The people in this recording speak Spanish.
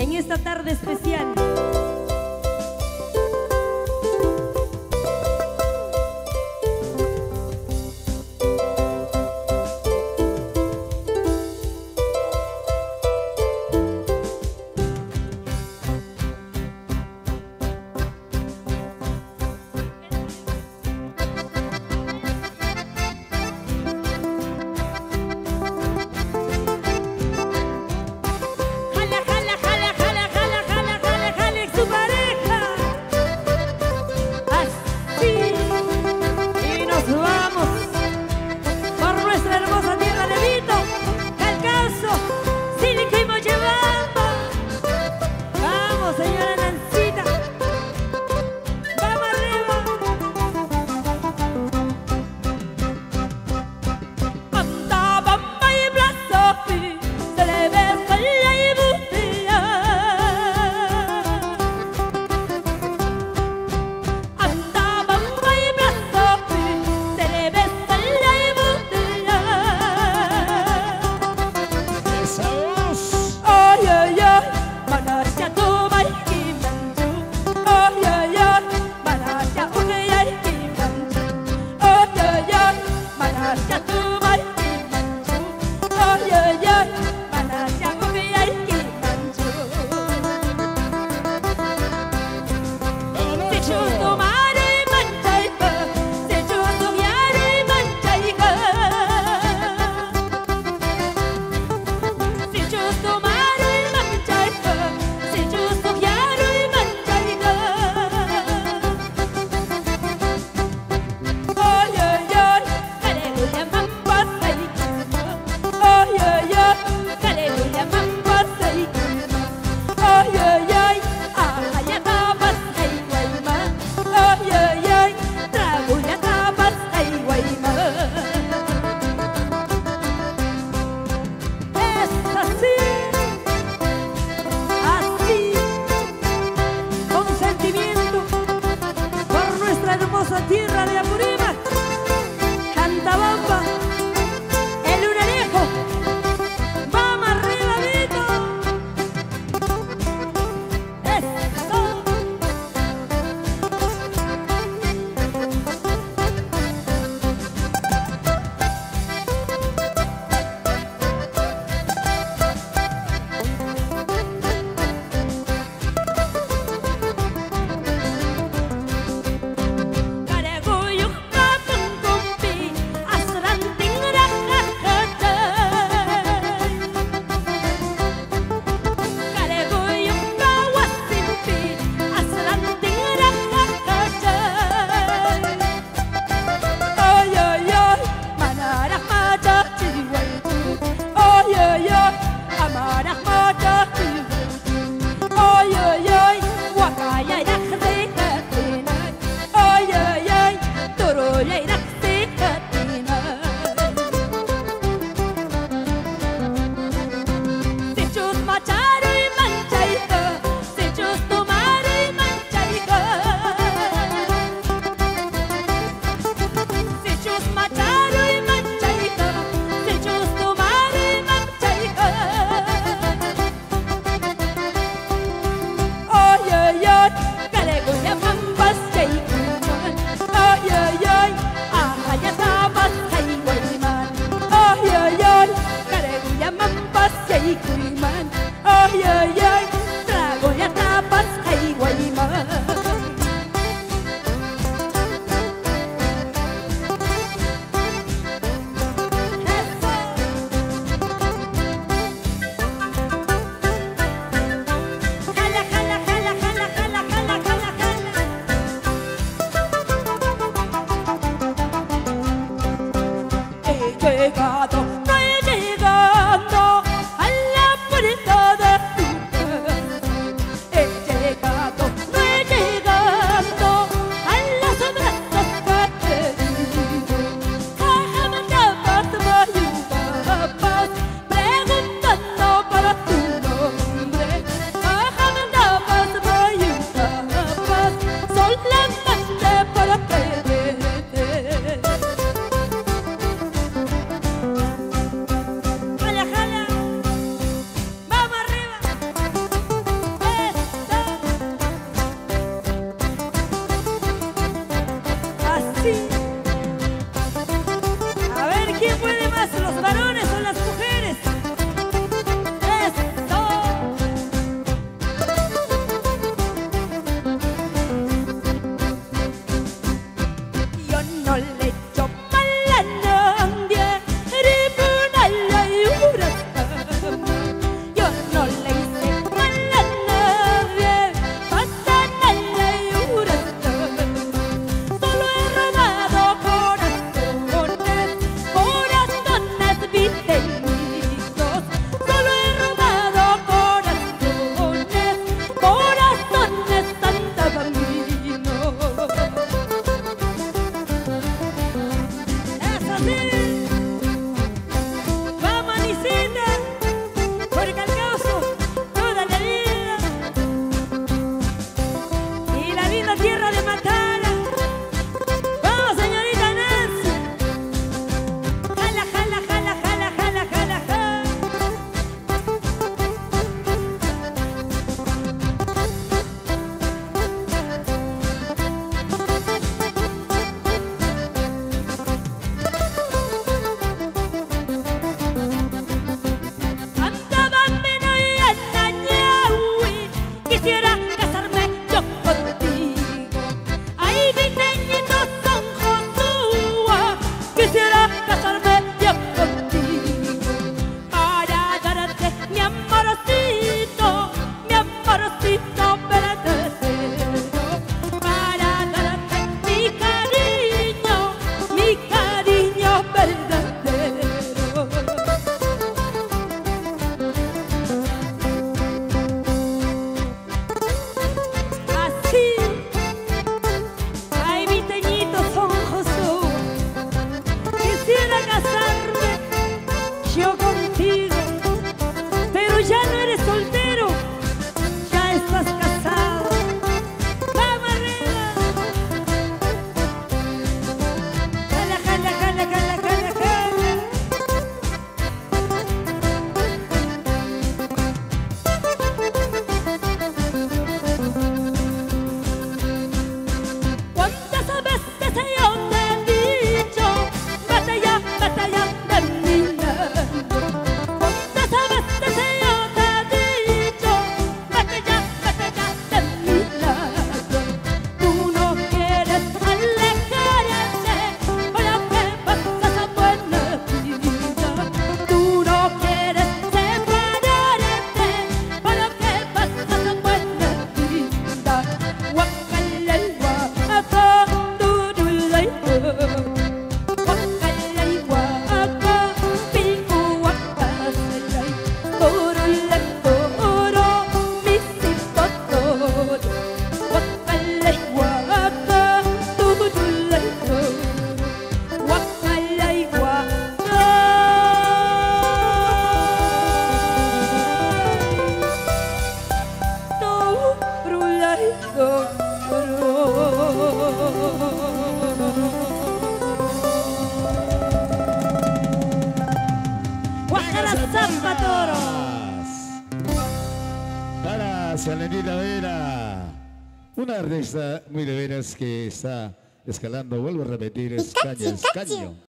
en esta tarde especial. Jala, jala, jala, jala, jala, jala, jala, jala. quisiera casarme yo contigo. Ay, mi niñito San Josué, quisiera casarme yo contigo para darte mi amorcito verdadero, para darte mi cariño verdadero. Así, ay, mi teñito San Josué, quisiera casarme yo contigo, pero ya no eres soltero, ya estás casado. ¡Vamos arriba! ¡Jala, jala, jala, jala, jala, jala! ¿Cuántas veces yo te he dicho, vete ya de mi lado? ¿Cuántas veces yo te he dicho, vete ya de mi lado? Tú no quieres alejarte, para que pasas a buena vida. Tú no quieres separarte, para que pasas a buena vida. Guacalay, guaca, turulay, guacalay, guaca, pico, guacasalay, turulay, toro, misito, toro. Guacalay, guaca, turulay, toro, guacalay, guaca. Turulay, toro. Guajara Zamba Toro. Para Salenita Vera, una artista muy de veras que está escalando, vuelvo a repetir, es caña, es caño.